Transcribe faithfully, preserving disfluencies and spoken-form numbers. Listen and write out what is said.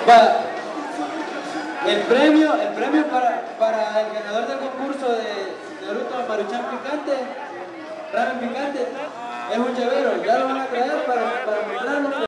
Va. El premio, el premio para, para el ganador del concurso de Naruto Maruchan Picante, ramen picante, es un llavero. Ya lo van a traer para, para mostrarlo.